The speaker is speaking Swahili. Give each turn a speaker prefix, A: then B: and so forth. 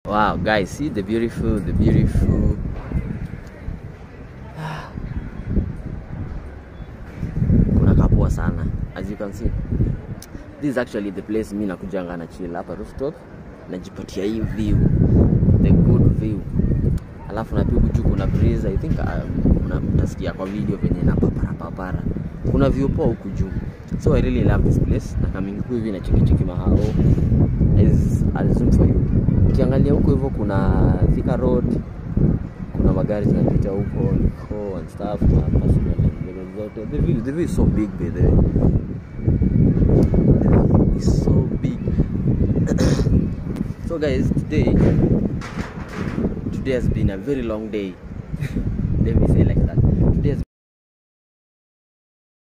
A: Wow, guys, see the beautiful. Kuna kapoa sana. As you can see, this is actually the place mimi nakujanga na chill hapa rooftop. Najipatia hii view, the good view. Alafu na pia juu kuna breeze. I think mtasikia kwa video venye na papara. Kuna view poa huku juu. So I really love this place. Na coming huku hivi na chiki mahao is zoom for you. Ukiangalia huko hivyo kuna Thika Road. Kuna magari zinapita huko and stuff. The view is so big by the way. The view is so big. So guys, today has been a very long day. Let me say